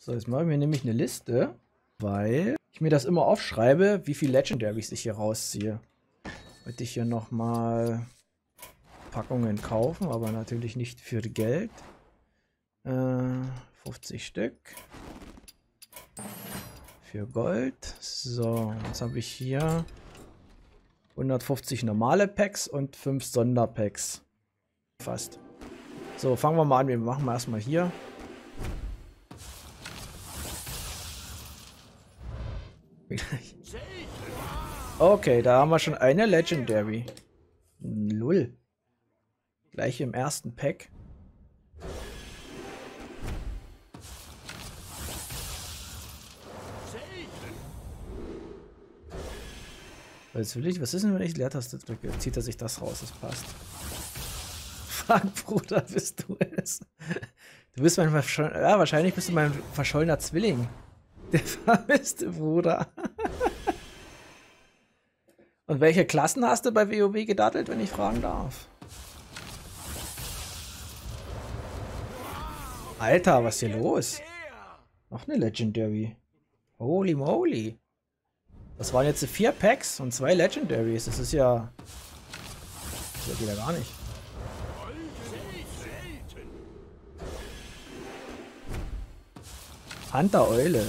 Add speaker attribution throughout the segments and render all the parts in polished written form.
Speaker 1: So, jetzt mache ich mir nämlich eine Liste, weil ich mir das immer aufschreibe, wie viel Legendaries ich hier rausziehe. Wollte ich hier nochmal Packungen kaufen, aber natürlich nicht für Geld. 50 Stück. Für Gold. So, jetzt habe ich hier 150 normale Packs und 5 Sonderpacks. Fast. So, fangen wir mal an. Wir machen mal erstmal hier. Okay, da haben wir schon eine Legendary. Lull. Gleich im ersten Pack. Was will ich? Was ist denn, wenn ich Leertaste drücke? Zieht er sich das raus? Das passt. Fuck, Bruder, bist du es? Du bist mein verschollener. Ja, wahrscheinlich bist du mein verschollener Zwilling. Der vermisste Bruder. Und welche Klassen hast du bei WoW gedattelt, wenn ich fragen darf? Alter, was ist hier los? Noch eine Legendary. Holy moly. Das waren jetzt 4 Packs und 2 Legendaries. Das ist ja... Das geht ja gar nicht. Hunter Eule.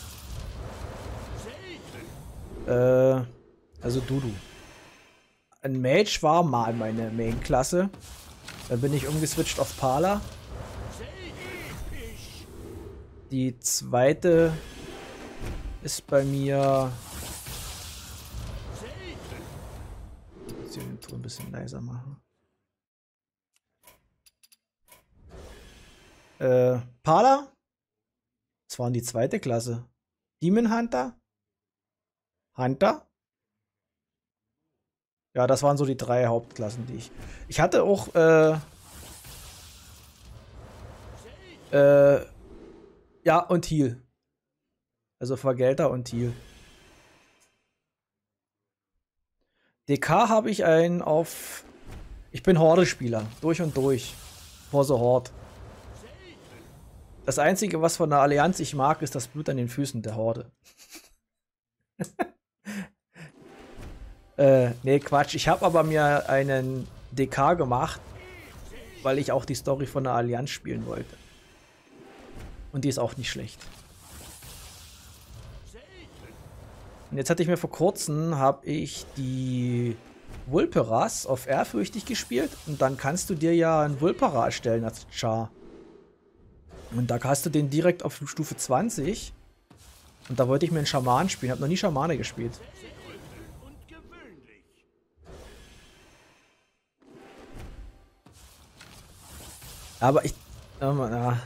Speaker 1: Also Dudu. Ein Mage war mal meine Main-Klasse. Dann bin ich umgeswitcht auf Pala. Die zweite ist bei mir... Ich muss den Ton ein bisschen leiser machen. Pala. Das waren die zweite Klasse. Demon Hunter. Hunter. Ja, das waren so die 3 Hauptklassen, die ich... Ich hatte auch, ja, und Heal. Also Vergelter und Heal. DK habe ich einen auf... Ich bin Horde-Spieler. Durch und durch. For the Horde. Das Einzige, was von der Allianz ich mag, ist das Blut an den Füßen der Horde. Nee, Quatsch. Ich habe aber mir einen DK gemacht, weil ich auch die Story von der Allianz spielen wollte. Und die ist auch nicht schlecht. Und jetzt hatte ich mir vor kurzem, habe ich die Vulperas auf ehrfürchtig gespielt. Und dann kannst du dir ja einen Vulpera erstellen als Char. Und da hast du den direkt auf Stufe 20. Und da wollte ich mir einen Schaman spielen. Habe noch nie Schamane gespielt. Aber ich... ja.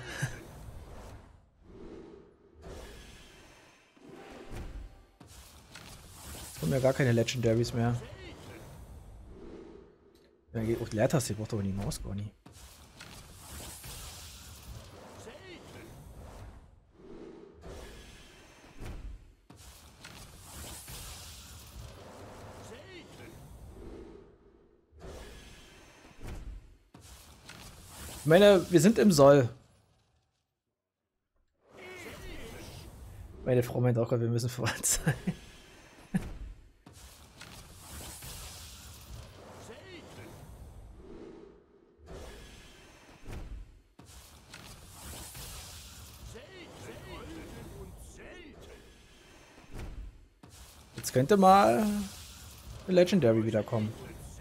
Speaker 1: Jetzt kommen ja gar keine Legendaries mehr. Ja, geht auch Leertaste, braucht aber die Maus gar nicht. Ich meine, wir sind im Soll. Meine Frau meint auch gerade, wir müssen voran sein. Jetzt könnte mal eine Legendary wiederkommen.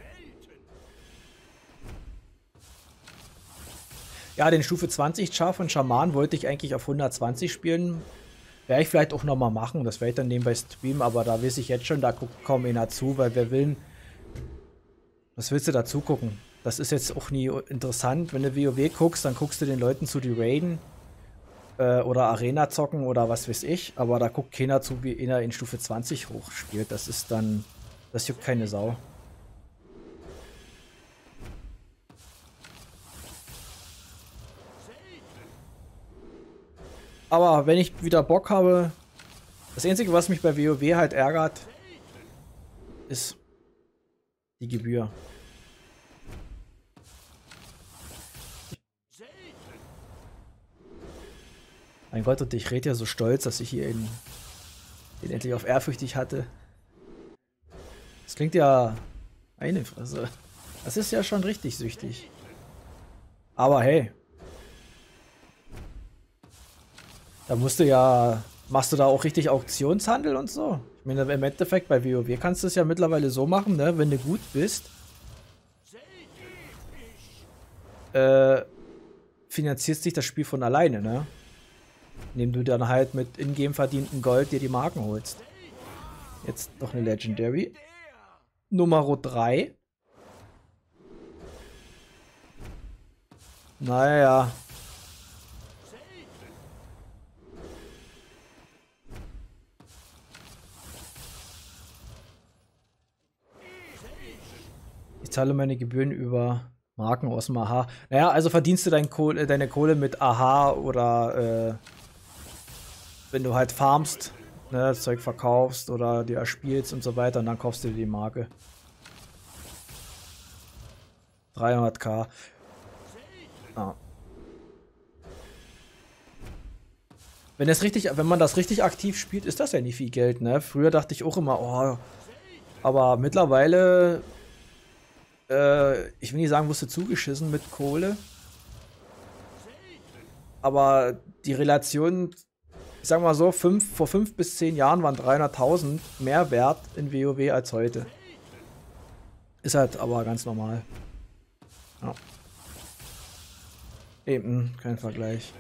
Speaker 1: Ja, den Stufe 20 Char von Schaman wollte ich eigentlich auf 120 spielen. Werde ich vielleicht auch nochmal machen. Das werde ich dann nebenbei streamen, aber da weiß ich jetzt schon, da guckt kaum einer zu, weil wer will. Was willst du dazu gucken? Das ist jetzt auch nie interessant. Wenn du WoW guckst, dann guckst du den Leuten zu, die raiden. Oder Arena zocken oder was weiß ich. Aber da guckt keiner zu, wie einer in Stufe 20 hoch spielt. Das ist dann. Das juckt keine Sau. Aber wenn ich wieder Bock habe, das Einzige, was mich bei WoW halt ärgert, ist die Gebühr. Mein Gott, und ich rede ja so stolz, dass ich hier ihn endlich auf ehrfürchtig hatte. Das klingt ja eine Fresse. Das ist ja schon richtig süchtig. Aber hey. Da musst du ja... Machst du da auch richtig Auktionshandel und so? Ich meine, im Endeffekt bei WoW kannst du es ja mittlerweile so machen, ne? Wenn du gut bist, finanzierst dich das Spiel von alleine, ne? Indem du dann halt mit ingame verdienten Gold dir die Marken holst. Jetzt noch eine Legendary. Nummer 3. Naja. Ich zahle meine Gebühren über Marken aus dem AHA. Naja, also verdienst du deine Kohle mit AHA oder wenn du halt farmst, ne, das Zeug verkaufst oder dir erspielst und so weiter und dann kaufst du dir die Marke. 300.000. Ah. Wenn man das richtig aktiv spielt, ist das ja nicht viel Geld, ne? Früher dachte ich auch immer, oh, aber mittlerweile, ich will nicht sagen, wusste zugeschissen mit Kohle. Aber die Relation, ich sag mal so, vor 5 bis 10 Jahren waren 300.000 mehr wert in WoW als heute. Ist halt aber ganz normal. Ja. Eben, kein Vergleich.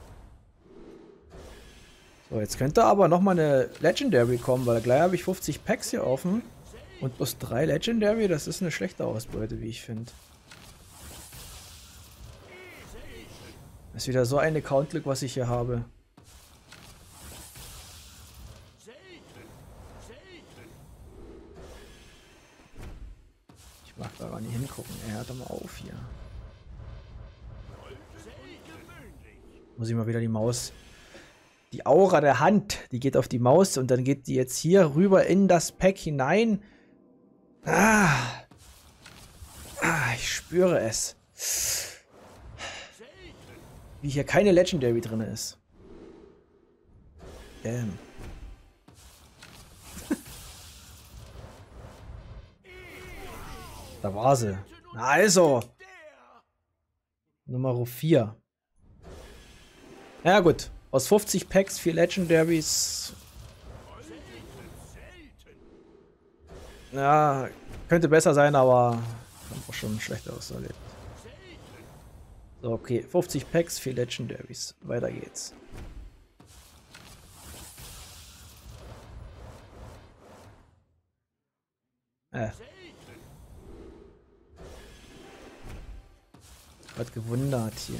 Speaker 1: So, jetzt könnte aber nochmal eine Legendary kommen, weil gleich habe ich 50 Packs hier offen. Und plus 3 Legendary, das ist eine schlechte Ausbeute, wie ich finde. Das ist wieder so ein Account-Glück, was ich hier habe. Ich mag da gar nicht hingucken. Hört doch mal auf hier. Muss ich mal wieder die Maus... Die Aura der Hand, die geht auf die Maus und dann geht die jetzt hier rüber in das Pack hinein. Ich spüre es. Wie hier keine Legendary drin ist. Damn. Da war sie. Also. Nummer 4. Ja gut. Aus 50 Packs 4 Legendaries. Ja, könnte besser sein, aber haben auch schon schlechteres erlebt. So, okay. 50 Packs, 4 Legendaries. Weiter geht's. Hat gewundert hier.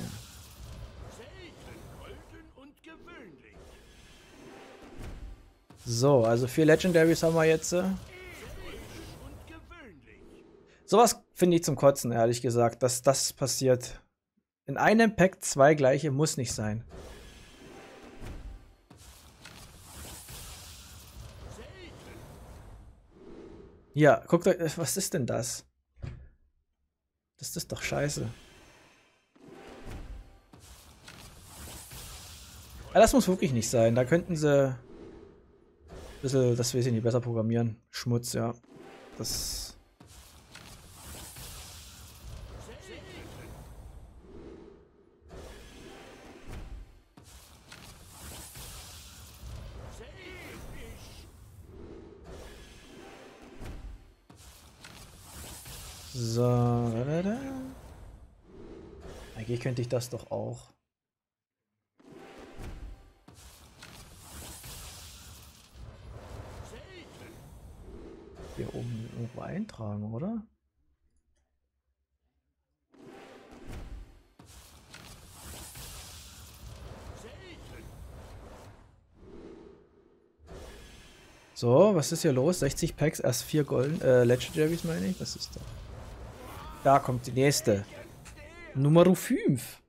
Speaker 1: So, also 4 Legendaries haben wir jetzt. Sowas finde ich zum Kotzen, ehrlich gesagt, dass das passiert. In einem Pack 2 gleiche muss nicht sein. Ja, guckt euch, was ist denn das? Das ist doch scheiße. Ja, das muss wirklich nicht sein. Da könnten sie ein bisschen, das weiß ich nicht, besser programmieren. Schmutz, ja. Das... So. Eigentlich könnte ich das doch auch. Hier oben irgendwo eintragen, oder? So, was ist hier los? 60 Packs, erst 4 Golden, Legendaries meine ich. Das ist doch. Da kommt die nächste. Nummer 5.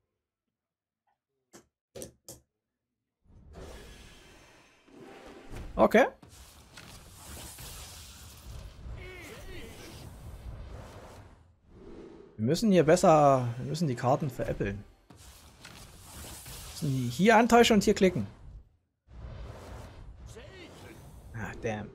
Speaker 1: Okay. Wir müssen hier besser, wir müssen die Karten veräppeln. Wir müssen müssen hier antäuschen und hier klicken. Ah, damn.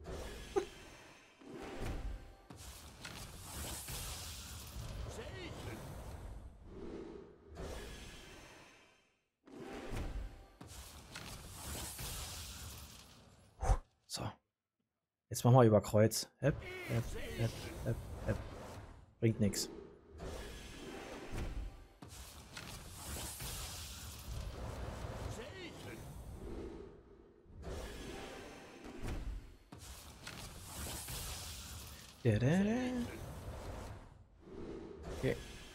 Speaker 1: So. Jetzt machen wir über Kreuz. Hep, hep, hep, hep, hep. Bringt nichts. Okay.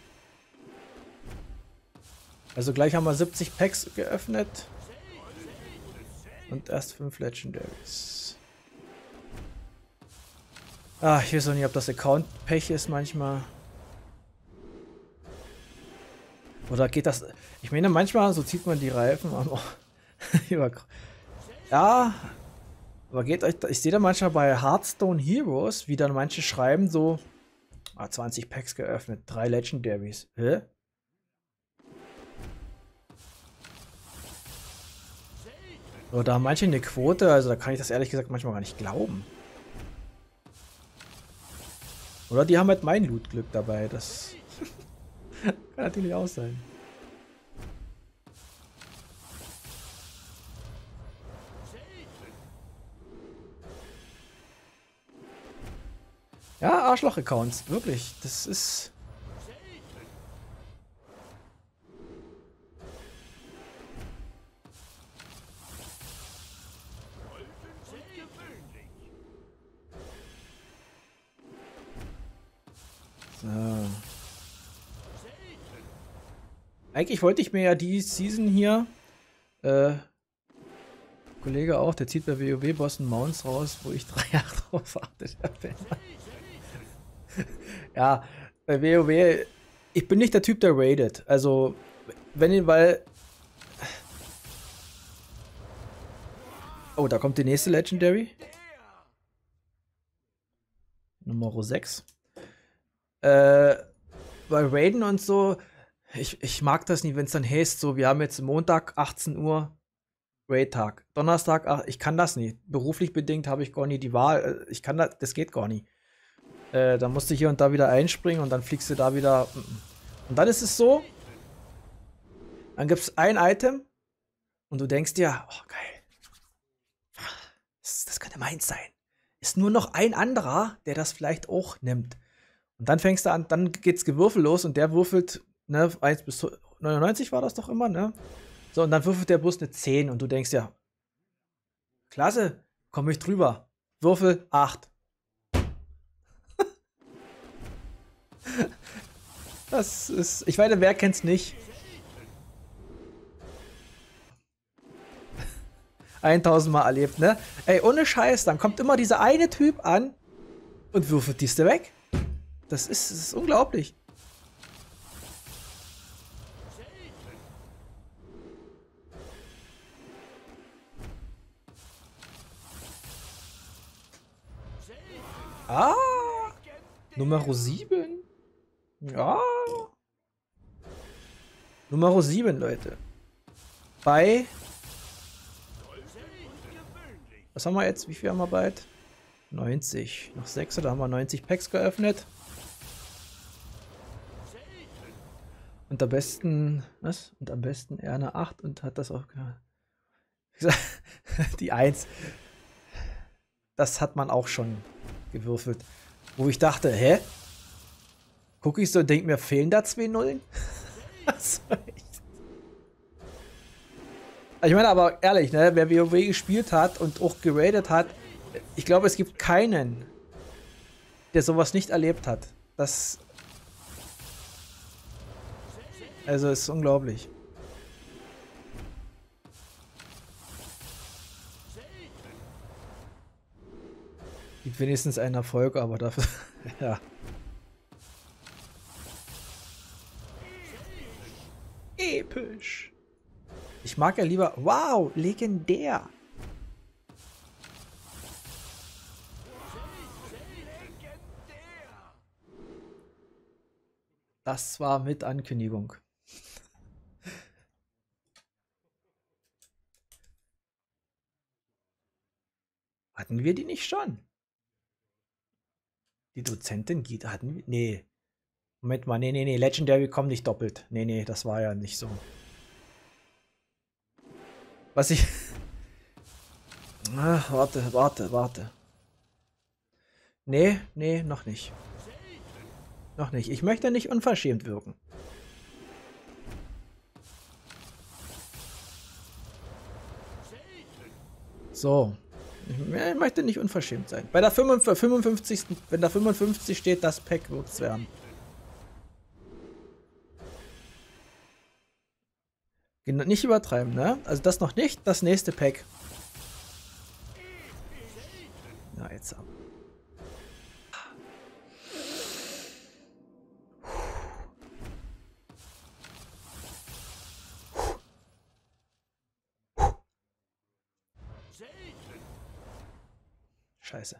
Speaker 1: Also gleich haben wir 70 Packs geöffnet. Und erst 5 Legendaries. Ah, ich weiß auch nicht, ob das Account-Pech ist manchmal. Oder geht das... Ich meine, manchmal so zieht man die Reifen an. Ja, aber geht euch... Ich sehe da manchmal bei Hearthstone Heroes, wie dann manche schreiben so... 20 Packs geöffnet, 3 Legendaries. Hä? Oder haben manche eine Quote, also da kann ich das ehrlich gesagt manchmal gar nicht glauben. Oder die haben halt mein Loot-Glück dabei, das kann natürlich auch sein. Ja, Arschloch-Accounts, wirklich, das ist... So. Eigentlich wollte ich mir ja die Season hier, Kollege auch, der zieht bei WoW Boss Mounts raus, wo ich 3 Jahre drauf wartet habe. Ja, bei WoW, ich bin nicht der Typ, der raidet. Also, wenn ihn, weil... Oh, da kommt die nächste Legendary. Nummer 6. Bei Raiden und so, ich mag das nicht, wenn es dann heißt, so, wir haben jetzt Montag 18 Uhr Raid-Tag. Donnerstag, ich kann das nicht. Beruflich bedingt habe ich gar nicht die Wahl. Ich kann das geht gar nicht. Da musst du hier und da wieder einspringen und dann fliegst du da wieder. Und dann ist es so, dann gibt es ein Item und du denkst dir, oh geil. Das könnte meins sein. Ist nur noch ein anderer, der das vielleicht auch nimmt. Und dann fängst du an, dann geht's Gewürfel los und der würfelt, ne, 1 bis 99 war das doch immer, ne? So, und dann würfelt der bloß eine 10 und du denkst ja, klasse, komme ich drüber. Würfel 8. Das ist, ich weiß, wer kennt's nicht? 1000 Mal erlebt, ne? Ey, ohne Scheiß, dann kommt immer dieser eine Typ an und würfelt dies weg. Das ist unglaublich. Ah, Nummer 7. Ja. Nummer 7, Leute. Bei... Was haben wir jetzt? Wie viel haben wir bald? 90. Noch 6, da haben wir 90 Packs geöffnet. Und am besten... Was? Und am besten er eine 8 und hat das auch... Die 1. Das hat man auch schon gewürfelt. Wo ich dachte, hä? Gucke ich so und denke mir, fehlen da 2 Nullen? Ich meine aber ehrlich, ne, wer WoW gespielt hat und auch geradet hat, ich glaube, es gibt keinen, der sowas nicht erlebt hat. Das... Also, ist unglaublich. Gibt wenigstens einen Erfolg, aber dafür... ja. Episch. Ich mag ja lieber... Wow, legendär. Das war mit Ankündigung. Hatten wir die nicht schon? Die Dozentin Gita hatten wir? Nee. Moment mal, nee. Legendary kommt nicht doppelt. Nee, das war ja nicht so. Was ich... Ach, warte. Nee, noch nicht. Noch nicht. Ich möchte nicht unverschämt wirken. So. Ich möchte nicht unverschämt sein. Bei der 55. Wenn da 55 steht, das Pack wird es werden. Nicht übertreiben, ne? Also das noch nicht, das nächste Pack. Na, jetzt ab. Scheiße.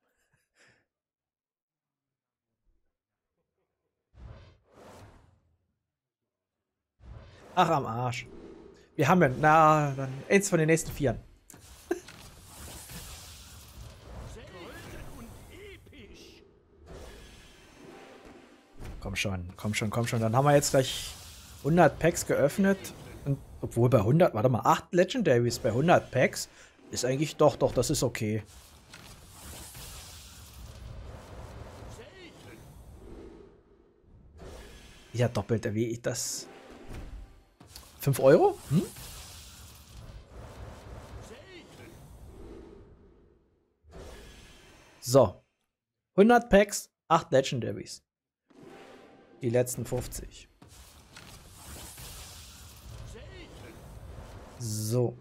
Speaker 1: Ach, am Arsch. Wir haben ja, na, dann eins von den nächsten 4. Komm schon. Dann haben wir jetzt gleich 100 Packs geöffnet. Und obwohl bei 100, warte mal, 8 Legendaries bei 100 Packs ist eigentlich doch, das ist okay. Ja, doppelt wie ich das. 5 Euro? Hm? So. 100 Packs, 8 Legendaries. Die letzten 50. So.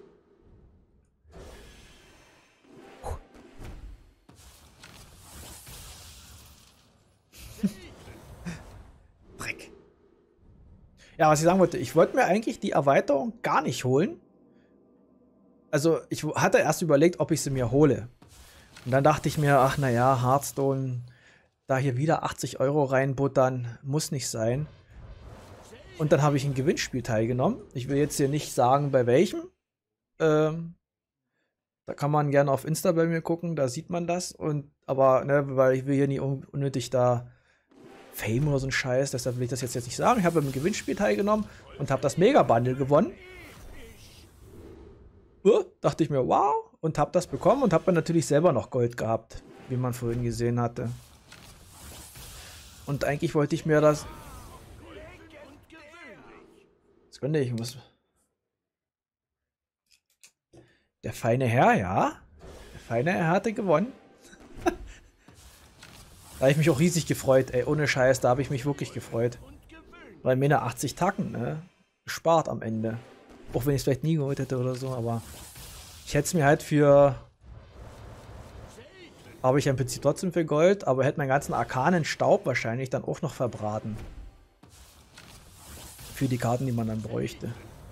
Speaker 1: Dreck. Ja, was ich sagen wollte, ich wollte mir eigentlich die Erweiterung gar nicht holen. Also, ich hatte erst überlegt, ob ich sie mir hole. Und dann dachte ich mir, ach naja, Hearthstone, da hier wieder 80 Euro reinbuttern, muss nicht sein. Und dann habe ich ein Gewinnspiel teilgenommen. Ich will jetzt hier nicht sagen, bei welchem. Da kann man gerne auf Insta bei mir gucken, da sieht man das. Aber, ne, weil ich will hier nie unnötig da Fame oder so ein Scheiß, deshalb will ich das jetzt nicht sagen. Ich habe im Gewinnspiel teilgenommen und habe das Mega-Bundle gewonnen. Dachte ich mir, wow, und habe das bekommen und habe dann natürlich selber noch Gold gehabt, wie man vorhin gesehen hatte. Und eigentlich wollte ich mir das... Sekunde, ich muss... Der feine Herr, ja. Der feine Herr hatte gewonnen. Da habe ich mich auch riesig gefreut, ey, ohne Scheiß, da habe ich mich wirklich gefreut. Weil mir 80 Tacken, ne, gespart am Ende. Auch wenn ich es vielleicht nie geholt hätte oder so, aber ich hätte es mir halt für... Habe ich ja im Prinzip trotzdem für Gold, aber hätte meinen ganzen arkanen Staub wahrscheinlich dann auch noch verbraten. Für die Karten, die man dann bräuchte.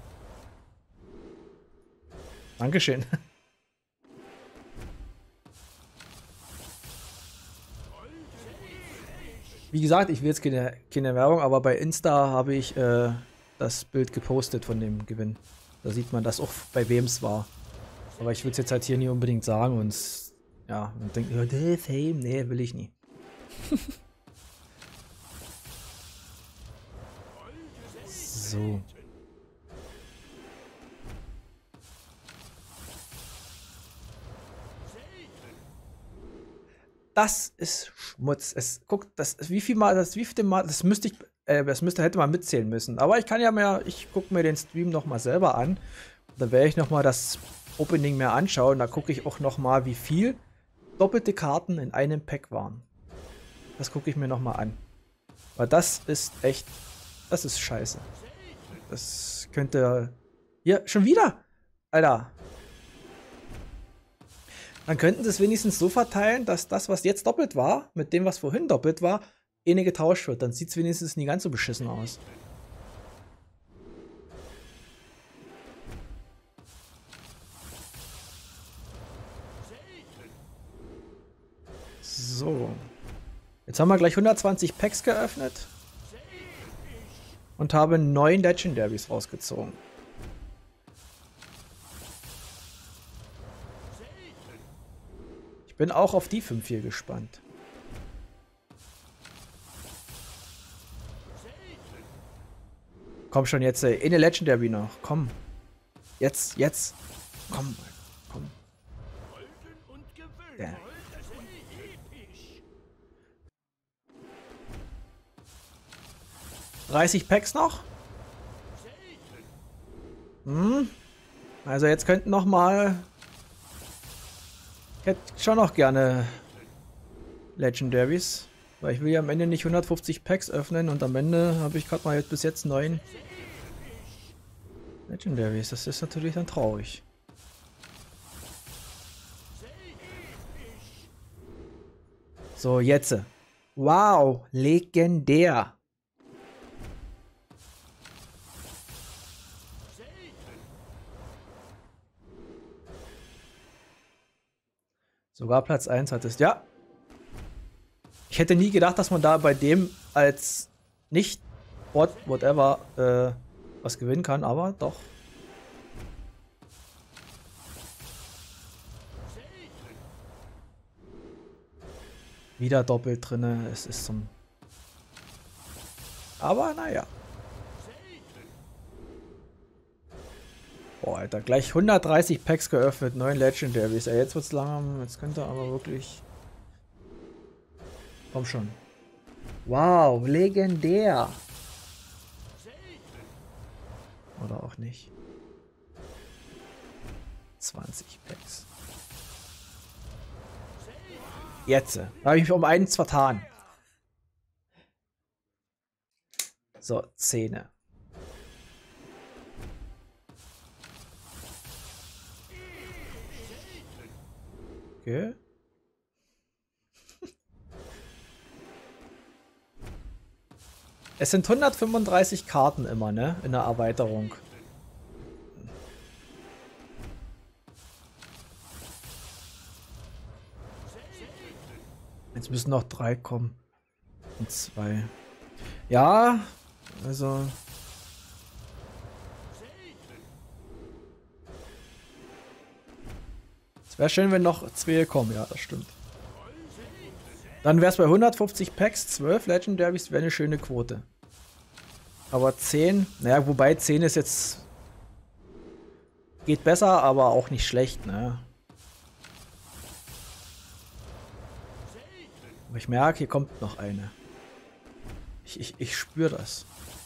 Speaker 1: Dankeschön. Wie gesagt, ich will jetzt keine Werbung, aber bei Insta habe ich das Bild gepostet von dem Gewinn. Da sieht man das auch, bei wem es war. Aber ich will es jetzt halt hier nie unbedingt sagen und ja, und denkt, ja, Fame, nee, will ich nie. So. Das ist Schmutz. Guckt, wievielte Mal, das müsste ich, hätte man mitzählen müssen. Aber ich kann ja mehr, ich gucke mir den Stream nochmal selber an. Da werde ich nochmal das Opening mehr anschauen. Da gucke ich auch nochmal, wie viel doppelte Karten in einem Pack waren. Das gucke ich mir nochmal an. Weil das ist echt, das ist scheiße. Das könnte, hier, schon wieder, Alter. Dann könnten sie es wenigstens so verteilen, dass das, was jetzt doppelt war, mit dem, was vorhin doppelt war, getauscht wird. Dann sieht es wenigstens nie ganz so beschissen aus. So. Jetzt haben wir gleich 120 Packs geöffnet. Und haben 9 Legendaries rausgezogen. Bin auch auf die 5 hier gespannt. Komm schon jetzt, in der Legendary noch. Komm. Jetzt. Komm. Ja. 30 Packs noch. Also jetzt könnten noch mal... Ich hätte schon noch gerne Legendaries. Weil ich will ja am Ende nicht 150 Packs öffnen und am Ende habe ich gerade mal bis jetzt 9 Legendaries. Das ist natürlich dann traurig. So, jetzt. Wow, legendär. Sogar Platz 1 hattest. Ja. Ich hätte nie gedacht, dass man da bei dem als nicht Bot, whatever, was gewinnen kann, aber doch. Wieder doppelt drinne. Es ist zum... Aber naja. Boah, Alter, gleich 130 Packs geöffnet, 9 Legendaries. Ja, jetzt wird's langsam, jetzt könnte aber wirklich... Komm schon. Wow, legendär. Oder auch nicht. 20 Packs. Jetzt. Da habe ich mich um eins vertan. So, 10. Okay. Es sind 135 Karten immer, ne? In der Erweiterung. Jetzt müssen noch 3 kommen. Und 2. Ja, also... Es wäre schön, wenn noch 2 kommen. Ja, das stimmt. Dann wäre es bei 150 Packs, 12 Legendaries, wäre eine schöne Quote. Aber 10, naja, wobei 10 ist jetzt... Geht besser, aber auch nicht schlecht, ne? Aber ich merke, hier kommt noch eine. Ich spüre das.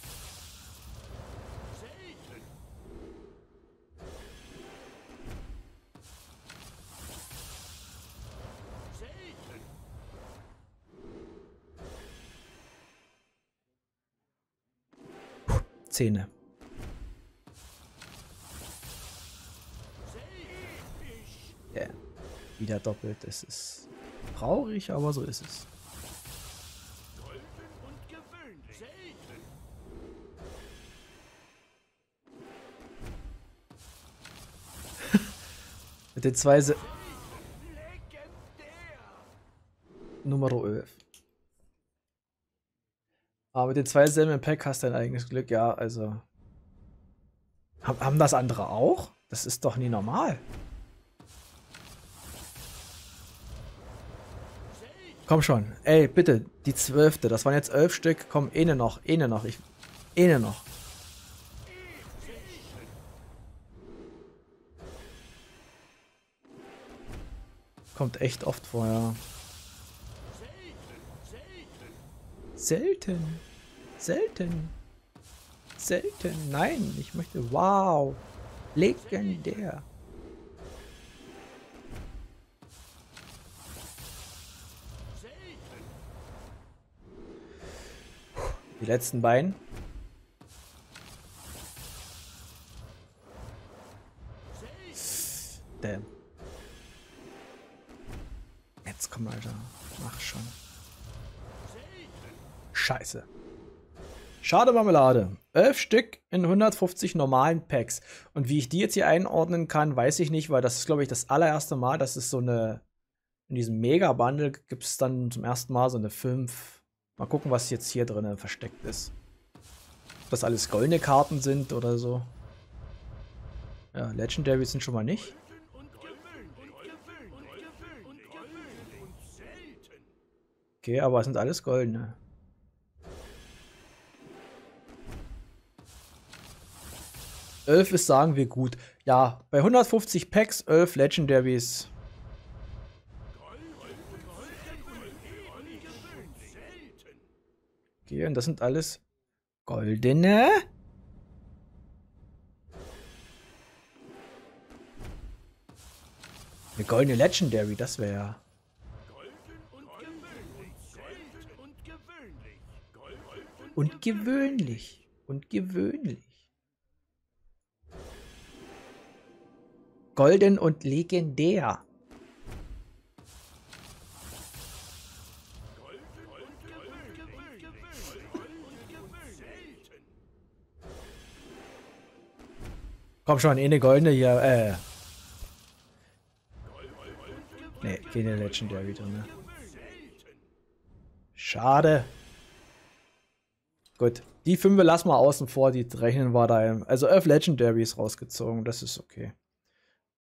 Speaker 1: Zähne. Yeah. Wieder doppelt. Es ist traurig, aber so ist es. Mit den 2 Nummer 11. Aber mit den 2 Selben im Pack hast du dein eigenes Glück, ja, also. Haben das andere auch? Das ist doch nie normal. Komm schon. Ey, bitte, die 12. Das waren jetzt 11 Stück. Komm, eine noch. Eine noch. Eine noch. Kommt echt oft vor, ja. Selten. Selten. Selten. Nein, ich möchte... Wow. Legendär. Die letzten beiden. Damn. Jetzt komm, Alter. Mach schon. Scheiße. Schade Marmelade. 11 Stück in 150 normalen Packs. Und wie ich die jetzt hier einordnen kann, weiß ich nicht, weil das ist, glaube ich, das allererste Mal, dass es so eine... In diesem Mega-Bundle gibt es dann zum ersten Mal so eine 5. Mal gucken, was jetzt hier drin versteckt ist. Ob das alles goldene Karten sind oder so. Ja, Legendary sind schon mal nicht. Okay, aber es sind alles goldene. Elf ist, sagen wir, gut. Ja, bei 150 Packs, 11 Legendaries. Okay, und das sind alles goldene. Eine goldene Legendary, das wäre. Und gewöhnlich. Und gewöhnlich. Golden und legendär. Komm schon, eine goldene hier. Ne, keine Legendary drin. Schade. Gut, die 5 lassen wir außen vor, die rechnen wir da. Also 11 Legendaries rausgezogen, das ist okay.